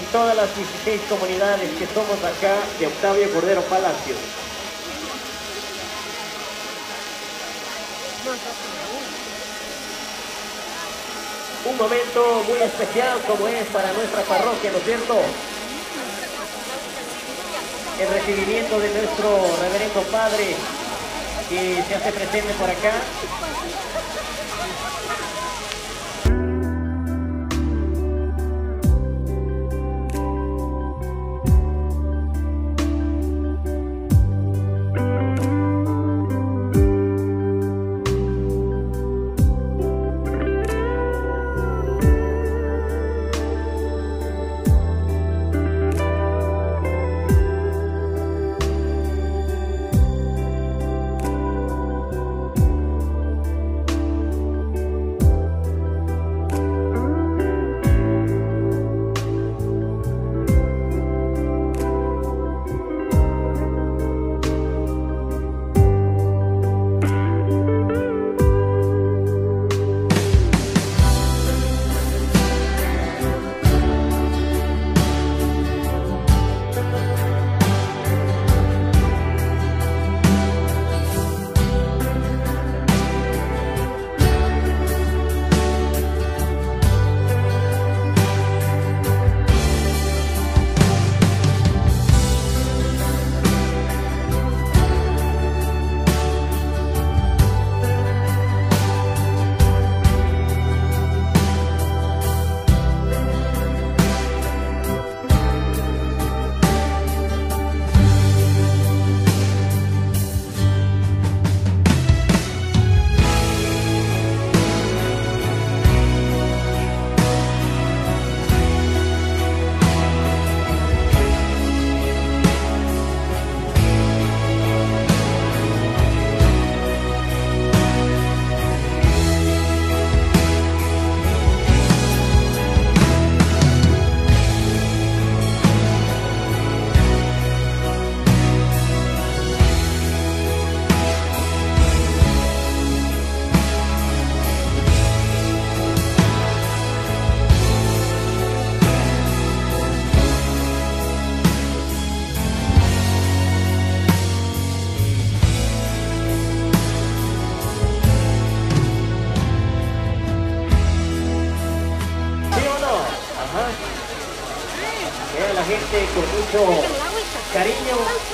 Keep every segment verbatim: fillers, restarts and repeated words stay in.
todas las dieciséis comunidades que somos acá de Octavio Cordero Palacio. Un momento muy especial como es para nuestra parroquia, ¿no es cierto? El recibimiento de nuestro reverendo padre que se hace presente por acá. Con mucho cariño.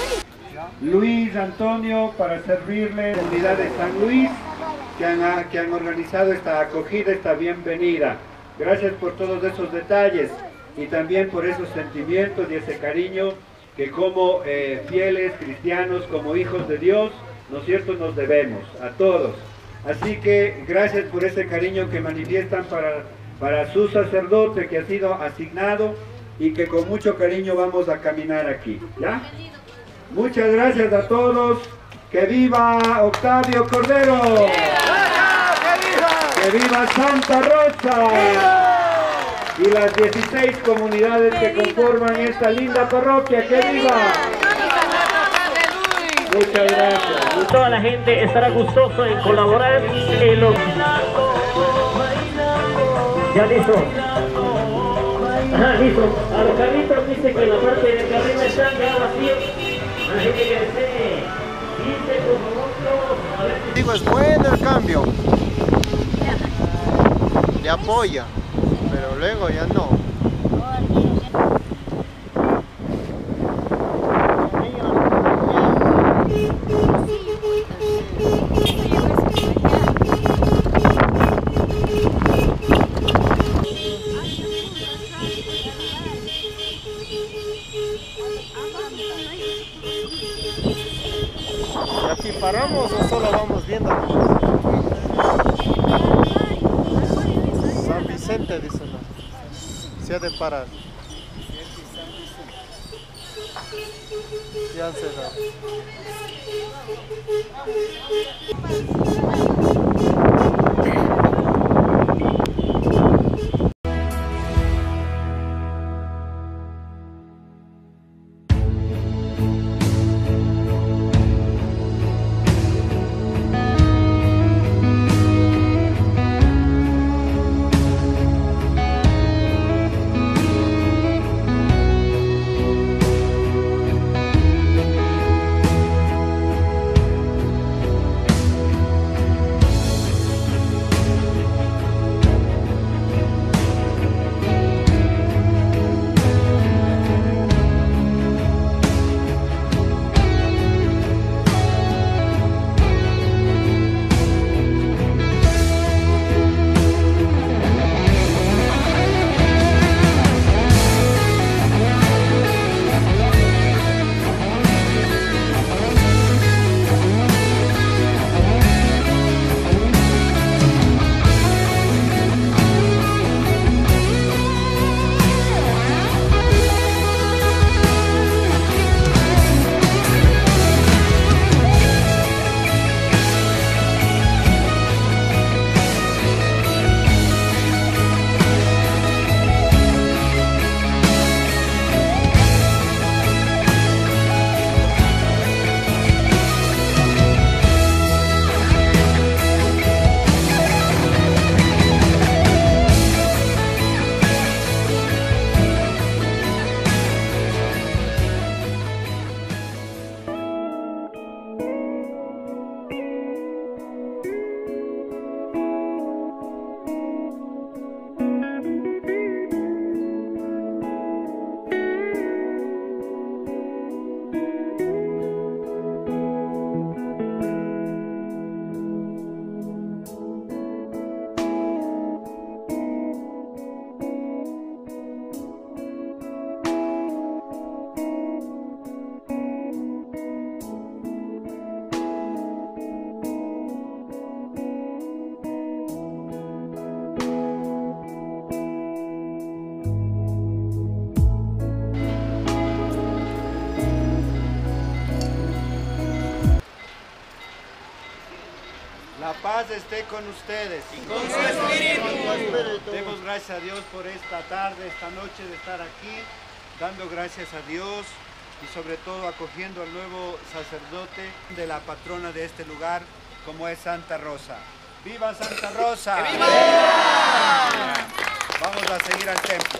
Luis Antonio, para servirle, la comunidad de San Luis, que han, que han organizado esta acogida, esta bienvenida. Gracias por todos esos detalles y también por esos sentimientos y ese cariño que como eh, fieles cristianos, como hijos de Dios, ¿no es cierto?, nos debemos a todos. Así que gracias por ese cariño que manifiestan para, para su sacerdote que ha sido asignado y que con mucho cariño vamos a caminar aquí, ¿ya? Muchas gracias a todos. ¡Que viva Octavio Cordero! ¡Viva! ¡Que viva! ¡Que viva Santa Rosa! ¡Viva! Y las dieciséis comunidades que conforman esta linda parroquia. ¡Que viva! Muchas gracias. Toda la gente estará gustoso en colaborar en los... ¿Ya listo? Ajá, listo. A los carritos dice que la parte del carril está ya vacío. La gente que desee, dice por favor todos. A ver si... Digo, es bueno el cambio. Le apoya, pero luego ya no. ¿Y aquí paramos o solo vamos viendo? San Vicente, dice no. Se ha de parar. Ya han cerrado. paz esté con ustedes. Y con su espíritu. Demos gracias a Dios por esta tarde, esta noche de estar aquí, dando gracias a Dios y sobre todo acogiendo al nuevo sacerdote de la patrona de este lugar, como es Santa Rosa. ¡Viva Santa Rosa! ¡Viva! Vamos a seguir al templo.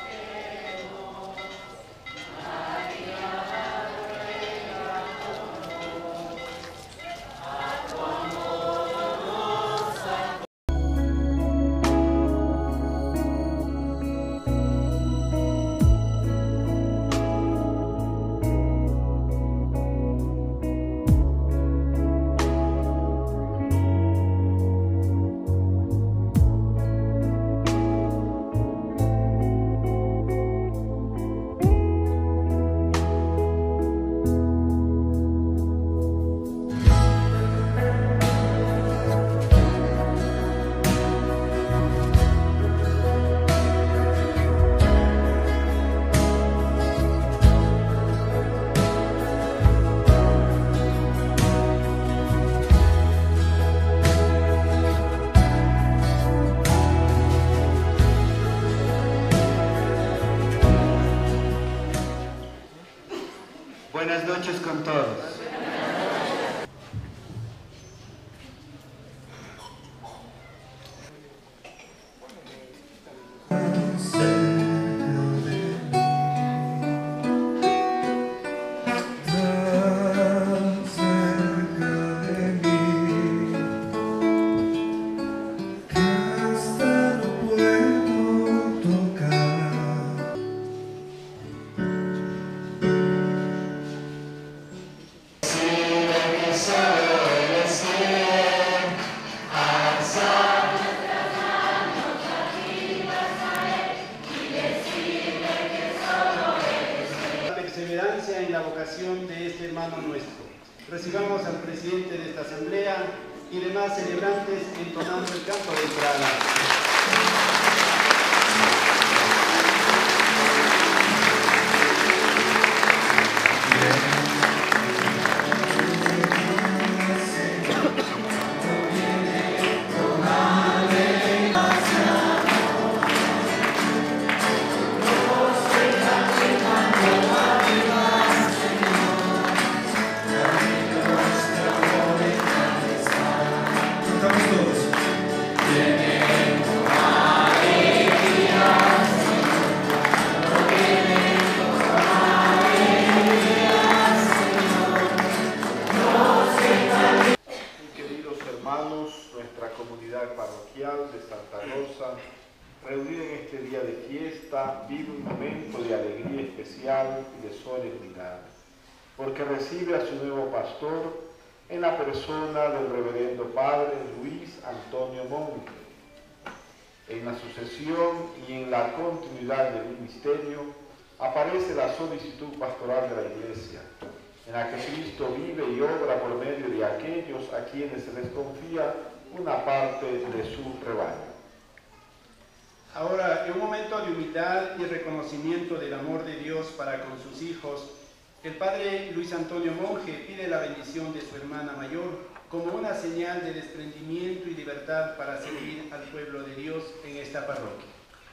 Buenas noches con todos. En la vocación de este hermano nuestro. Recibamos al presidente de esta asamblea y demás celebrantes entonando el canto de entrada. Nuestra comunidad parroquial de Santa Rosa, reunida en este día de fiesta, vive un momento de alegría especial y de solemnidad, porque recibe a su nuevo pastor en la persona del reverendo padre Luis Antonio Monje. En la sucesión y en la continuidad del ministerio aparece la solicitud pastoral de la Iglesia, en la que Cristo vive y obra por medio de aquellos a quienes se les confía una parte de su rebaño. Ahora, en un momento de humildad y reconocimiento del amor de Dios para con sus hijos, el padre Luis Antonio Monje pide la bendición de su hermana mayor como una señal de desprendimiento y libertad para servir al pueblo de Dios en esta parroquia.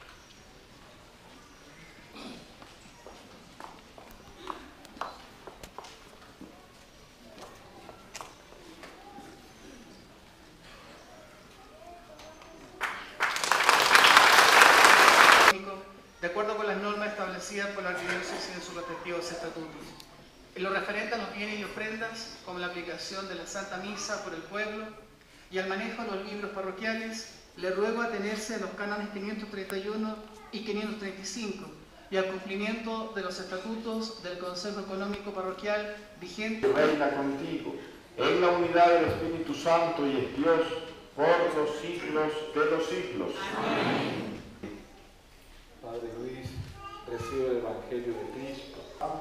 De acuerdo con las normas establecidas por la arquidiócesis en sus respectivos estatutos. En lo referente a los bienes y ofrendas, como la aplicación de la Santa Misa por el pueblo y al manejo de los libros parroquiales, le ruego atenerse a los cánones quinientos treinta y uno y quinientos treinta y cinco y al cumplimiento de los estatutos del Consejo Económico Parroquial vigente. Reina contigo, en la unidad del Espíritu Santo y es Dios por los siglos de los siglos. Amén. Padre Luis, recibe el Evangelio de Cristo.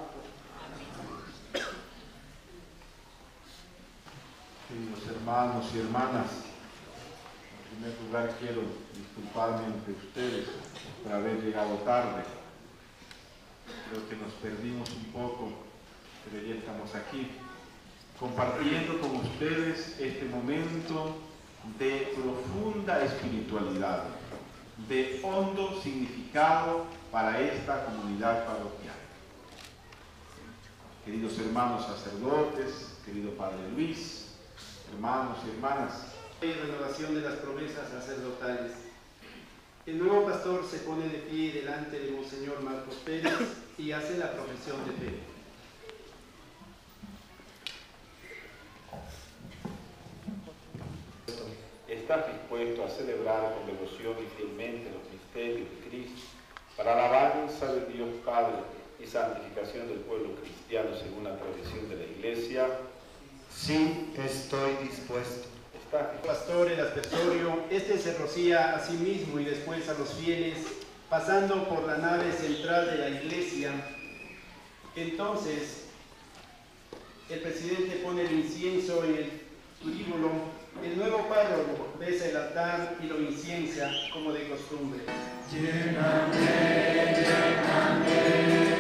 Queridos hermanos y hermanas, en primer lugar quiero disculparme ante ustedes por haber llegado tarde. Creo que nos perdimos un poco, pero ya estamos aquí, compartiendo con ustedes este momento de profunda espiritualidad, de hondo significado para esta comunidad parroquial. Queridos hermanos sacerdotes, querido Padre Luis, hermanos y hermanas, y renovación de las promesas sacerdotales. El nuevo pastor se pone de pie delante de Monseñor Marcos Pérez y hace la profesión de fe. ¿Estás dispuesto a celebrar con devoción y fielmente los misterios de Cristo para la alabanza de Dios Padre y santificación del pueblo cristiano según la tradición de la Iglesia? Sí, estoy dispuesto. ¿Estás dispuesto? Pastor el aspersorio, este se rocía a sí mismo y después a los fieles, pasando por la nave central de la iglesia. Entonces, el presidente pone el incienso en el turíbulo. El nuevo párroco besa el altar y lo inciensa como de costumbre. Lléname, lléname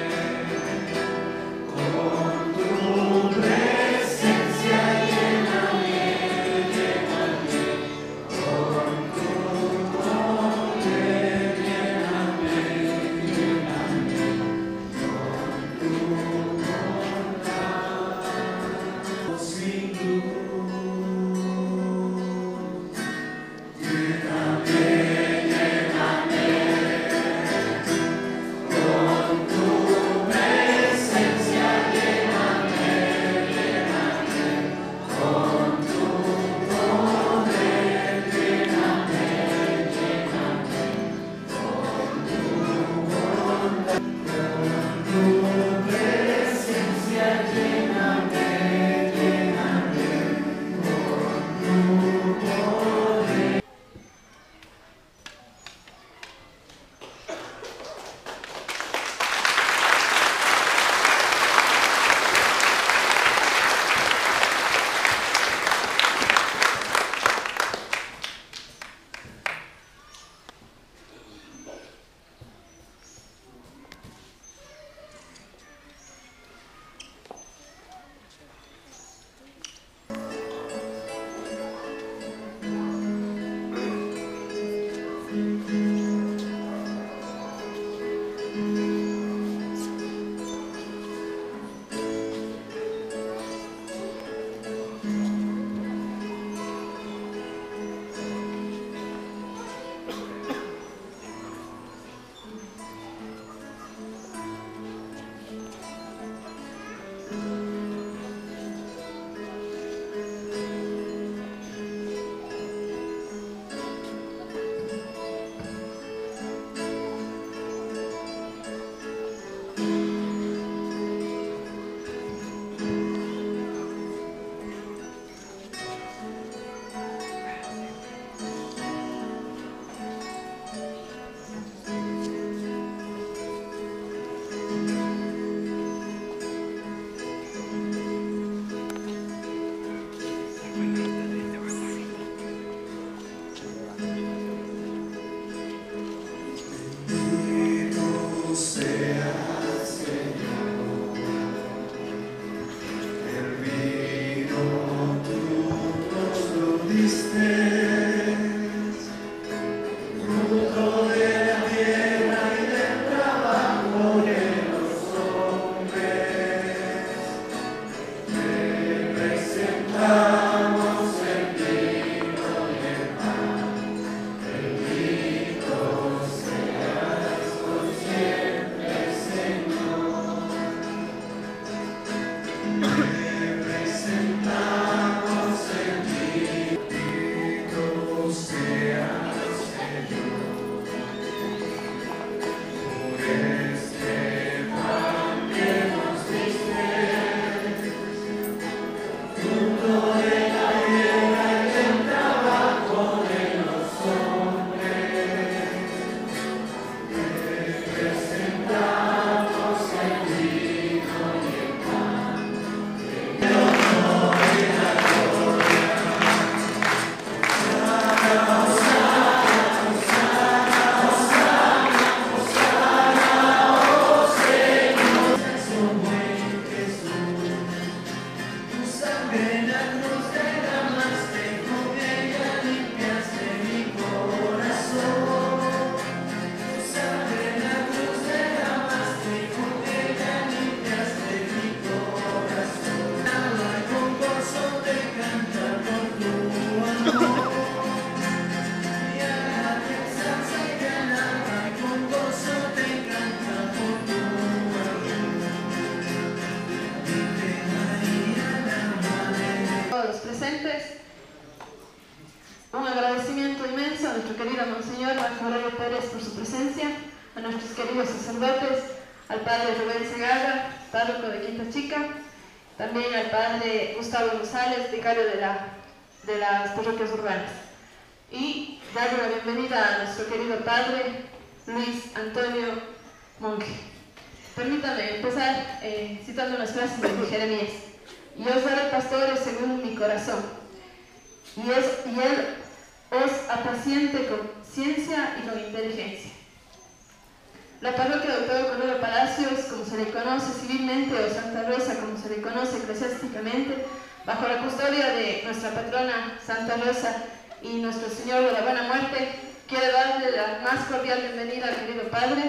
con tu presencia, lléname, lléname con tu poder, lléname, lléname con tu bondad, sin luz. Lléname, lléname con tu querido Monseñor Marco Aurelio Pérez por su presencia, a nuestros queridos sacerdotes, al Padre Rubén Segarra, párroco de Quinta Chica, también al Padre Gustavo González, vicario de, la, de las parroquias urbanas. Y darle la bienvenida a nuestro querido Padre Luis Antonio Monje. Permítame empezar eh, citando unas frases de Jeremías. Y os daré pastores según mi corazón, y, es, y él os apaciente con ciencia y con inteligencia. La parroquia Doctor Coloro Palacios, como se le conoce civilmente, o Santa Rosa, como se le conoce eclesiásticamente, bajo la custodia de nuestra patrona Santa Rosa y nuestro Señor de la Buena Muerte, quiero darle la más cordial bienvenida al querido Padre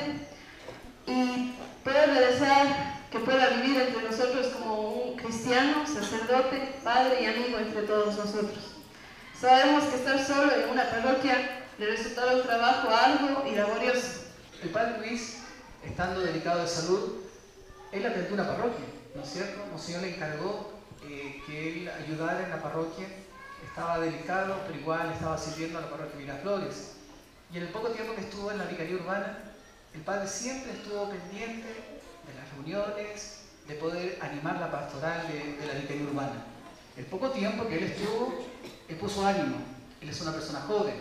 y poderle desear que pueda vivir entre nosotros como un cristiano, sacerdote, padre y amigo entre todos nosotros. Sabemos que estar solo en una parroquia le resultará un trabajo arduo y laborioso. El padre Luis, estando delicado de salud, él atendió una parroquia, ¿no es cierto? Monseñor le encargó eh, que él ayudara en la parroquia. Estaba delicado, pero igual estaba sirviendo a la parroquia Miraflores. Y en el poco tiempo que estuvo en la vicaría urbana, el padre siempre estuvo pendiente de las reuniones, de poder animar la pastoral de, de la vicaría urbana. El poco tiempo que él estuvo, él puso ánimo. Él es una persona joven.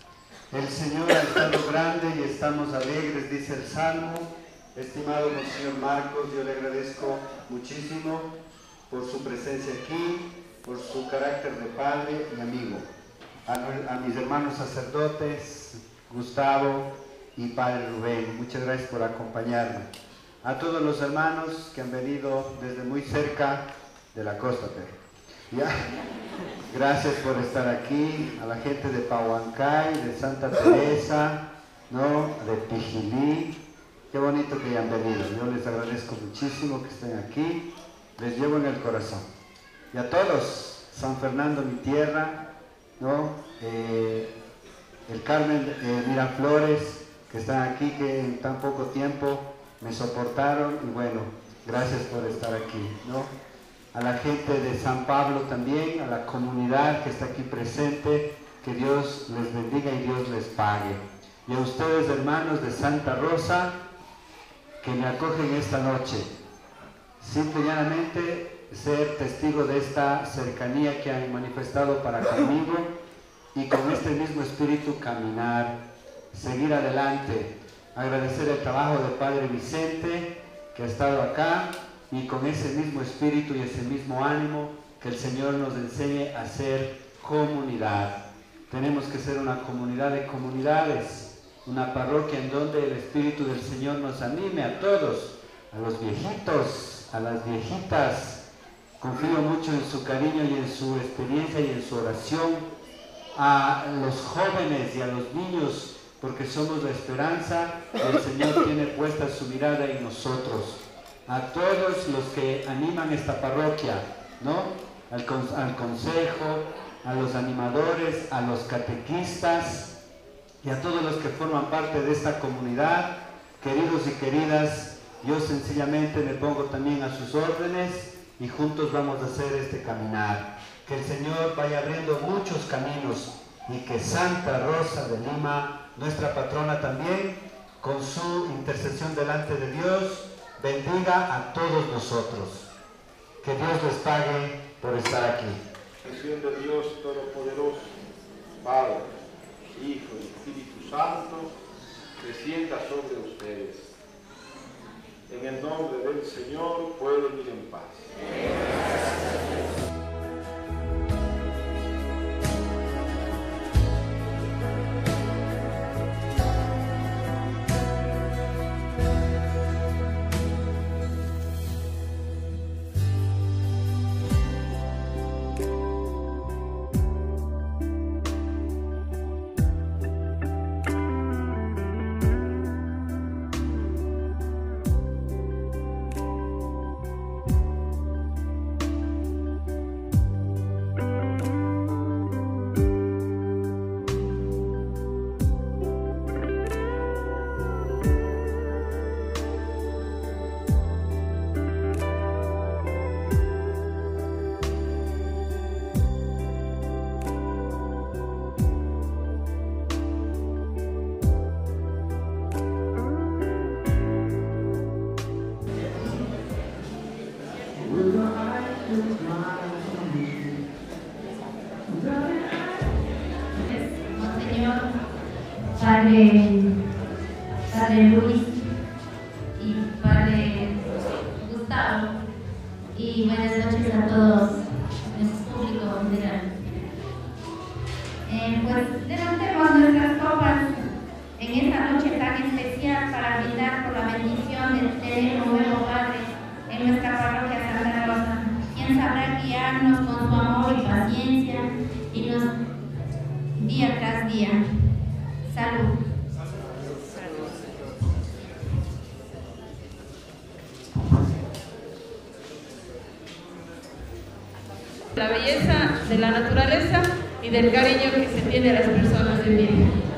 El Señor ha estado grande y estamos alegres, dice el Salmo. Estimado Monseñor Marcos, yo le agradezco muchísimo por su presencia aquí, por su carácter de padre y amigo. A, a mis hermanos sacerdotes, Gustavo y Padre Rubén, muchas gracias por acompañarme. A todos los hermanos que han venido desde muy cerca de la costa, pero ya, gracias por estar aquí. A la gente de Pahuancay, de Santa Teresa, ¿no? De Pijilí, qué bonito que hayan venido. Yo les agradezco muchísimo que estén aquí, les llevo en el corazón. Y a todos, San Fernando, mi tierra, ¿no? Eh, el Carmen eh, Miraflores, que están aquí, que en tan poco tiempo me soportaron, y bueno, gracias por estar aquí, ¿no? A la gente de San Pablo también, a la comunidad que está aquí presente, que Dios les bendiga y Dios les pague. Y a ustedes, hermanos de Santa Rosa, que me acogen esta noche. Simple y llanamente ser testigo de esta cercanía que han manifestado para conmigo y con este mismo espíritu caminar, seguir adelante, agradecer el trabajo del Padre Vicente, que ha estado acá, y con ese mismo espíritu y ese mismo ánimo que el Señor nos enseñe a ser comunidad. Tenemos que ser una comunidad de comunidades, una parroquia en donde el Espíritu del Señor nos anime a todos, a los viejitos, a las viejitas. Confío mucho en su cariño y en su experiencia y en su oración, a los jóvenes y a los niños, porque somos la esperanza y el Señor tiene puesta su mirada en nosotros. A todos los que animan esta parroquia, ¿no? Al, con, al consejo, a los animadores, a los catequistas y a todos los que forman parte de esta comunidad, queridos y queridas, yo sencillamente me pongo también a sus órdenes y juntos vamos a hacer este caminar. Que el Señor vaya abriendo muchos caminos y que Santa Rosa de Lima, nuestra patrona también, con su intercesión delante de Dios, bendiga a todos nosotros. Que Dios les pague por estar aquí. Bendición de Dios Todopoderoso, Padre, Hijo y Espíritu Santo, descienda sobre ustedes. En el nombre del Señor pueden ir en paz. Padre, Padre Luis y Padre Gustavo. Y buenas noches a todos, nuestro público general. Eh, pues levantemos nuestras copas en esta noche tan especial para brindar por la bendición de tener un nuevo Padre en nuestra parroquia Santa Rosa, quien sabrá guiarnos con su amor y paciencia y nos día tras día. Salud. La belleza de la naturaleza y del cariño que se tiene a las personas de vida.